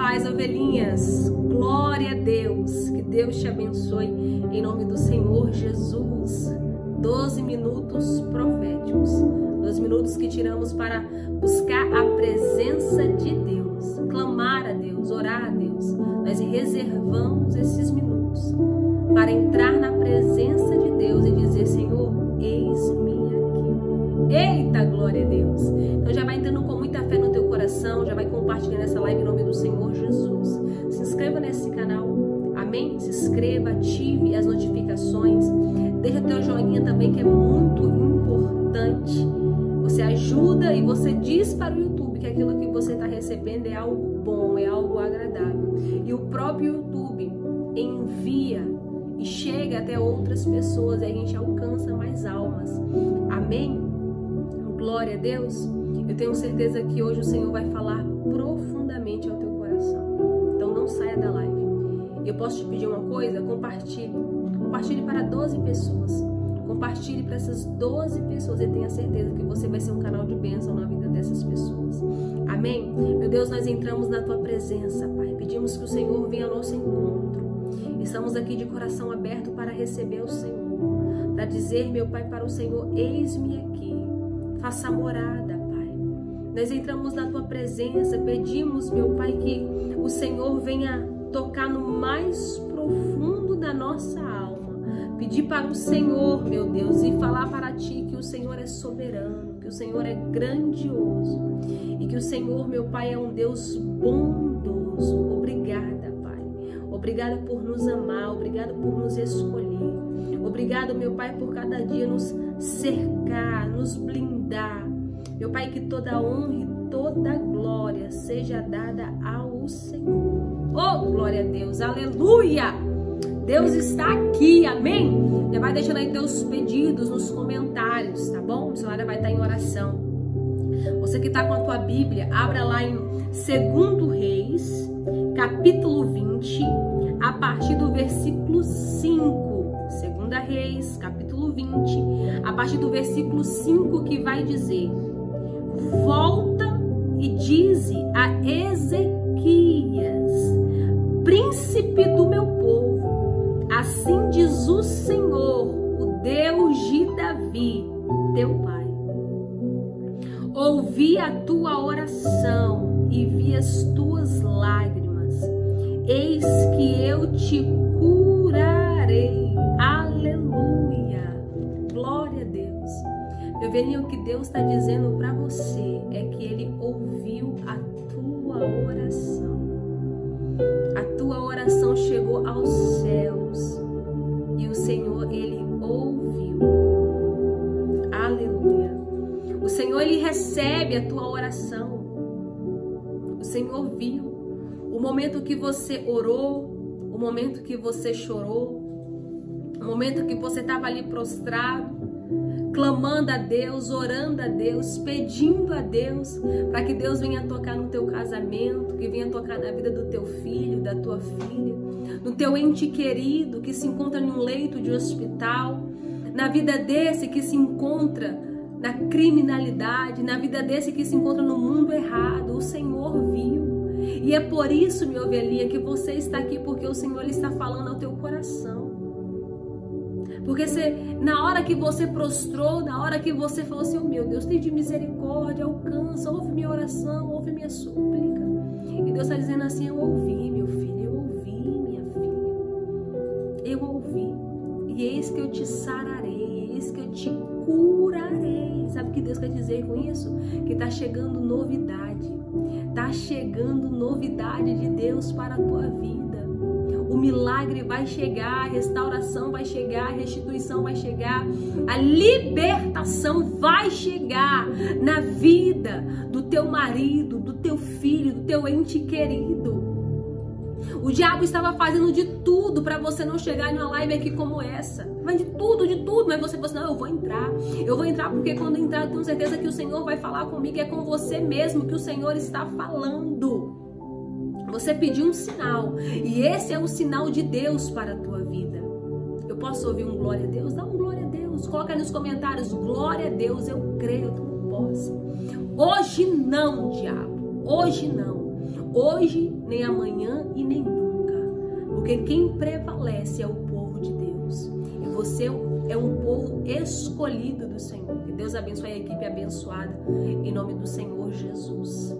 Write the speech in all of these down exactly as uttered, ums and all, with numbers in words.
paz, ovelhinhas. Glória a Deus. Que Deus te abençoe em nome do Senhor Jesus. doze minutos proféticos. doze minutos que tiramos para buscar a presença de Deus, clamar a Deus, orar a Deus. Nós reservamos esses minutos para entrar na presença de Deus e dizer: Senhor, eis-me aqui. Eita, glória a Deus. Então já vai entrando com muita fé no teu coração, já vai compartilhando essa live em nome do Senhor Jesus. Se inscreva nesse canal, amém? Se inscreva, ative as notificações, deixa teu joinha também, que é muito importante. Você ajuda e você diz para o YouTube que aquilo que você está recebendo é algo bom, é algo agradável. E o próprio YouTube envia e chega até outras pessoas e a gente alcança mais almas. Amém? Glória a Deus. Eu tenho certeza que hoje o Senhor vai falar profundamente ao teu coração. Então não saia da live. Eu posso te pedir uma coisa? Compartilhe. Compartilhe para doze pessoas. Compartilhe para essas doze pessoas e tenha certeza que você vai ser um canal de bênção na vida dessas pessoas. Amém? Meu Deus, nós entramos na tua presença, Pai. Pedimos que o Senhor venha ao nosso encontro. Estamos aqui de coração aberto para receber o Senhor. Para dizer, meu Pai, para o Senhor: eis-me aqui. Faça morada, Pai. Nós entramos na tua presença. Pedimos, meu Pai, que o Senhor venha tocar no mais profundo da nossa alma. Pedir para o Senhor, meu Deus, e falar para ti que o Senhor é soberano, que o Senhor é grandioso e que o Senhor, meu Pai, é um Deus bondoso. Obrigada, Pai. Obrigada por nos amar, obrigada por nos escolher. Obrigado, meu Pai, por cada dia nos cercar, nos blindar. Meu Pai, que toda honra e toda glória seja dada ao Senhor. Oh, glória a Deus, aleluia! Deus está aqui, amém? Já vai deixando aí teus pedidos nos comentários, tá bom? A senhora vai estar em oração. Você que está com a tua Bíblia, abra lá em Segundo Reis, capítulo vinte, a partir do versículo cinco. Segunda Reis, capítulo vinte, a partir do versículo cinco, que vai dizer: volta e dize a Ezequias, príncipe do meu povo, assim diz o Senhor, o Deus de Davi, teu pai. Ouvi a tua oração e vi as tuas lágrimas. Eis que eu te curarei. Aleluia. Glória a Deus. Meu velhinho, o que Deus está dizendo para você é que Ele ouviu a tua oração. A tua oração chegou aos céus e o Senhor, Ele ouviu. Aleluia. O Senhor, Ele recebe a tua oração. O Senhor viu o momento que você orou, o momento que você chorou, o momento que você estava ali prostrado, clamando a Deus, orando a Deus, pedindo a Deus para que Deus venha tocar no teu casamento, que venha tocar na vida do teu filho, da tua filha, no teu ente querido que se encontra em um leito de hospital, na vida desse que se encontra na criminalidade, na vida desse que se encontra no mundo errado. O Senhor viu. E é por isso, minha ovelhinha, que você está aqui, porque o Senhor, Ele está falando ao teu coração. Porque você, na hora que você prostrou, na hora que você falou assim: oh, meu Deus, tem de misericórdia, alcança, ouve minha oração, ouve minha súplica. E Deus está dizendo assim: eu ouvi, meu filho, eu ouvi, minha filha. Eu ouvi. E eis que eu te sararei, eis que eu te curarei. Sabe o que Deus quer dizer com isso? Que está chegando novidade. Está chegando novidade de Deus para a tua vida. O milagre vai chegar, a restauração vai chegar, a restituição vai chegar, a libertação vai chegar na vida do teu marido, do teu filho, do teu ente querido. O diabo estava fazendo de tudo para você não chegar em uma live aqui como essa. Mas de tudo, de tudo. Mas você falou assim: não, eu vou entrar. Eu vou entrar porque quando entrar eu tenho certeza que o Senhor vai falar comigo. É com você mesmo que o Senhor está falando. Você pediu um sinal. E esse é o sinal de Deus para a tua vida. Eu posso ouvir um glória a Deus? Dá um glória a Deus. Coloca aí nos comentários: glória a Deus, eu creio, eu tomo posse. Hoje não, diabo. Hoje não. hoje, nem amanhã e nem nunca. Porque quem prevalece é o povo de Deus. E você é um povo escolhido do Senhor. Que Deus abençoe a equipe abençoada, em nome do Senhor Jesus.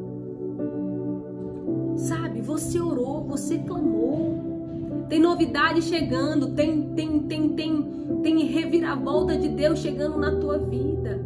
Sabe, você orou, você clamou. Tem novidade chegando, tem, tem, tem, tem, tem reviravolta de Deus chegando na tua vida.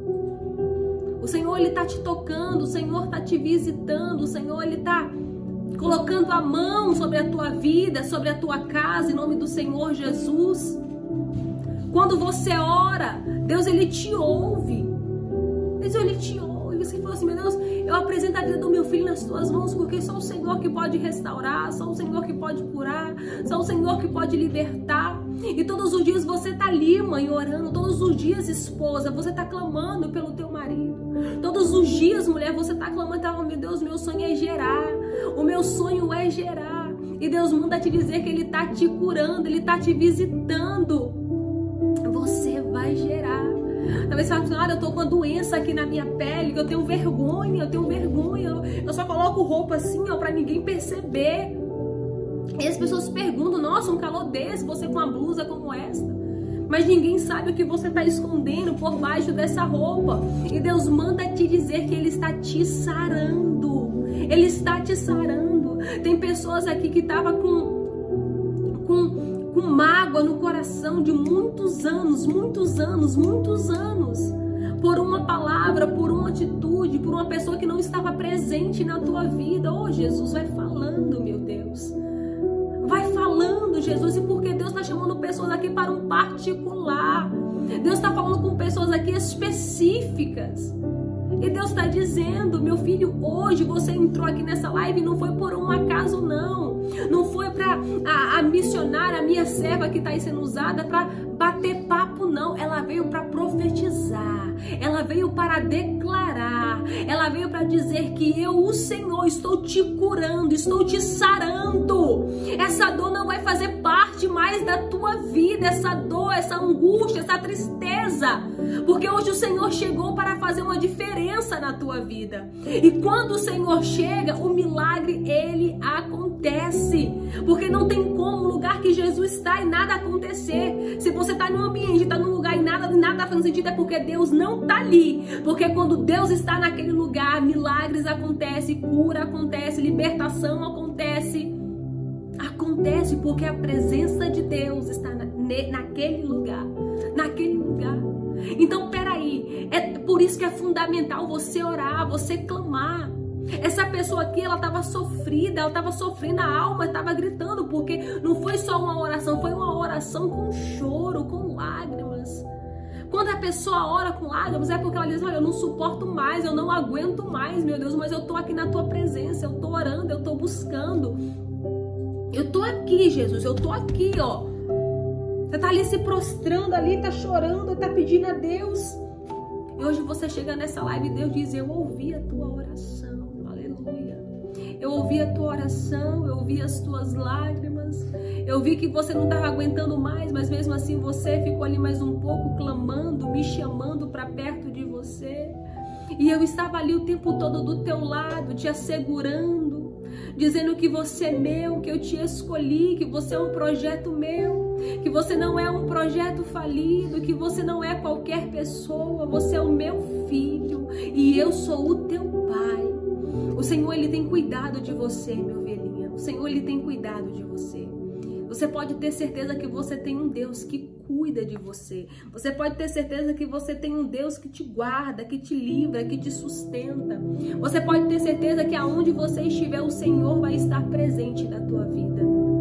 O Senhor, Ele está te tocando, o Senhor está te visitando, o Senhor, Ele está colocando a mão sobre a tua vida, sobre a tua casa, em nome do Senhor Jesus. Quando você ora, Deus, Ele te ouve. Deus, Ele te ouve. Você fala assim, meu Deus, eu apresento a vida do meu filho nas tuas mãos, porque só o Senhor que pode restaurar, só o Senhor que pode curar, só o Senhor que pode libertar. E todos os dias você tá ali, mãe, orando. Todos os dias, esposa, você tá clamando pelo teu marido. Todos os dias, mulher, você tá clamando, tá, meu Deus, meu sonho é gerar. O meu sonho é gerar. E Deus manda te dizer que Ele tá te curando, Ele tá te visitando. Você vai gerar. Talvez você fale assim, olha, eu tô com uma doença aqui na minha pele, que eu tenho vergonha, eu tenho vergonha. Eu só coloco roupa assim, ó, pra ninguém perceber. E as pessoas perguntam, nossa, um calor desse, você com uma blusa como esta. Mas ninguém sabe o que você está escondendo por baixo dessa roupa. E Deus manda te dizer que Ele está te sarando. Ele está te sarando. Tem pessoas aqui que estavam com, com, com mágoa no coração de muitos anos, muitos anos, muitos anos. Por uma palavra, por uma atitude, por uma pessoa que não estava presente na tua vida. Oh, Jesus, vai falando, meu Deus. Vai falando, Jesus, e porque Deus está chamando pessoas aqui para um particular. Deus está falando com pessoas aqui específicas. E Deus está dizendo, meu filho, hoje você entrou aqui nessa live e não foi por um acaso, não. Não foi para a, a missionária, a minha serva que está aí sendo usada para bater papo, não. Ela veio para profetizar. Ela veio para declarar. Ela veio para dizer que eu, o Senhor, estou te curando, estou te sarando. Essa dor não vai fazer parte mais da tua vida. Essa dor, essa angústia, essa tristeza. Porque hoje o Senhor chegou para fazer uma diferença na tua vida. E quando o Senhor chega, o milagre, ele acontece. Porque não tem como, lugar que Jesus está e nada acontecer. Se você está num ambiente, está num lugar e nada está nada fazendo sentido, é porque Deus não está ali. Porque quando Deus está naquele lugar, milagres acontecem, cura acontece, libertação acontece. Acontece porque a presença de Deus está na, naquele lugar. Naquele lugar. Então, peraí, é por isso que é fundamental você orar, você clamar. Essa pessoa aqui, ela estava sofrida, ela estava sofrendo, a alma estava gritando, porque não foi só uma oração, foi uma oração com choro, com lágrimas. Quando a pessoa ora com lágrimas, é porque ela diz, olha, eu não suporto mais, eu não aguento mais, meu Deus, mas eu estou aqui na tua presença, eu estou orando, eu estou buscando. Eu estou aqui, Jesus, eu estou aqui, ó. Você está ali se prostrando ali, está chorando, está pedindo a Deus. E hoje você chega nessa live e Deus diz, eu ouvi a tua oração. Aleluia. Eu ouvi a tua oração, eu ouvi as tuas lágrimas. Eu vi que você não estava aguentando mais, mas mesmo assim você ficou ali mais um pouco clamando, me chamando para perto de você. E eu estava ali o tempo todo do teu lado, te assegurando, dizendo que você é meu, que eu te escolhi, que você é um projeto meu, que você não é um projeto falido, que você não é qualquer pessoa, você é o meu filho e eu sou o teu pai. O Senhor, Ele tem cuidado de você, minha ovelhinha. O Senhor, Ele tem cuidado de você. Você pode ter certeza que você tem um Deus que cuida de você. Você pode ter certeza que você tem um Deus que te guarda, que te livra, que te sustenta. Você pode ter certeza que aonde você estiver, o Senhor vai estar presente na tua vida.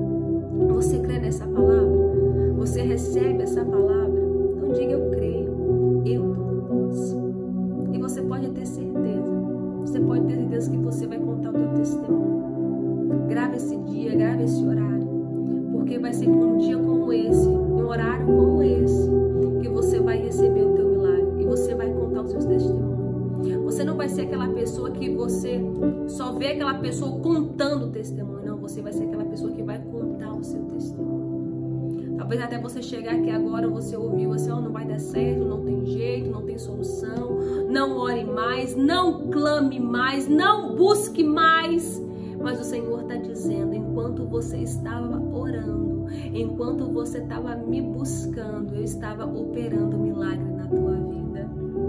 Você crê nessa palavra? Você recebe essa palavra? Então diga, eu creio, eu tomo posse. E você pode ter certeza, você pode ter certeza que você vai contar o teu testemunho. Grave esse dia, grave esse horário. Porque vai ser um dia como esse, um horário como esse, que você vai receber o teu milagre e você vai contar os seus testemunhos. Você não vai ser aquela pessoa que você só vê aquela pessoa contando o testemunho. Não, você vai ser aquela pessoa que vai contar o seu testemunho. Talvez até você chegar aqui agora, você ouviu, você, oh, não vai dar certo, não tem jeito, não tem solução, não ore mais, não clame mais, não busque mais. enquanto você estava orando, enquanto você estava me buscando, eu estava operando milagre na tua vida.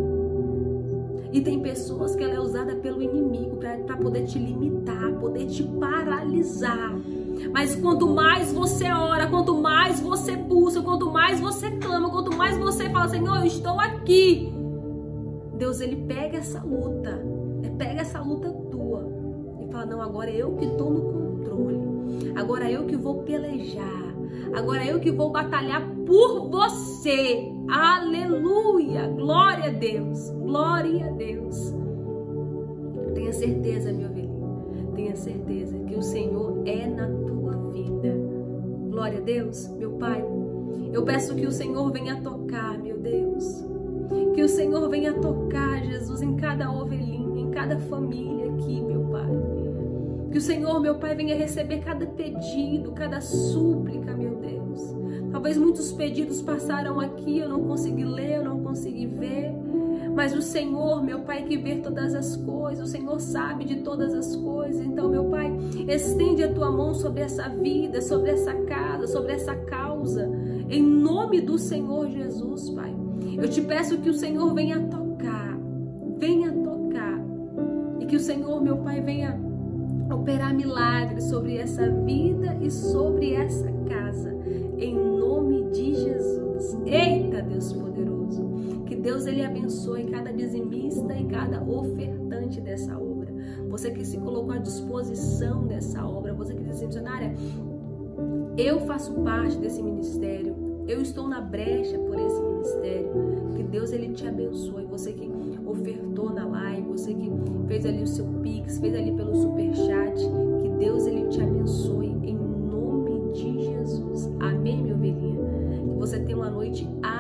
E tem pessoas que ela é usada pelo inimigo para poder te limitar, poder te paralisar. Mas quanto mais você ora, quanto mais você busca, quanto mais você clama, quanto mais você fala, Senhor, eu estou aqui, Deus, ele pega essa luta, ele pega essa luta tua e fala, não, agora é eu que estou no controle, agora é eu que vou pelejar, agora é eu que vou batalhar por você. Aleluia, glória a Deus, glória a Deus. Tenha certeza, meu ovelhinho, tenha certeza que o Senhor é na tua vida. Glória a Deus, meu Pai, eu peço que o Senhor venha tocar, meu Deus, que o Senhor venha tocar, Jesus, em cada ovelhinha, em cada família aqui, meu Pai. Que o Senhor, meu Pai, venha receber cada pedido, cada súplica, meu Deus. Talvez muitos pedidos passaram aqui, eu não consegui ler, eu não consegui ver. Mas o Senhor, meu Pai, que vê todas as coisas, o Senhor sabe de todas as coisas. Então, meu Pai, estende a tua mão sobre essa vida, sobre essa casa, sobre essa causa. Em nome do Senhor Jesus, Pai. Eu te peço que o Senhor venha tocar, venha tocar. E que o Senhor, meu Pai, venha operar milagres sobre essa vida e sobre essa casa. Em nome de Jesus. Eita, Deus poderoso. Que Deus, ele abençoe cada dizimista e cada ofertante dessa obra. Você que se colocou à disposição dessa obra. Você que diz assim, missionária, eu faço parte desse ministério. Eu estou na brecha por esse ministério. Que Deus, ele te abençoe. Você que ofertou na live, você que fez ali o seu Pix, fez ali pelo Superchat. Que Deus, ele te abençoe em nome de Jesus. Amém, minha ovelhinha? Que você tenha uma noite abençoada.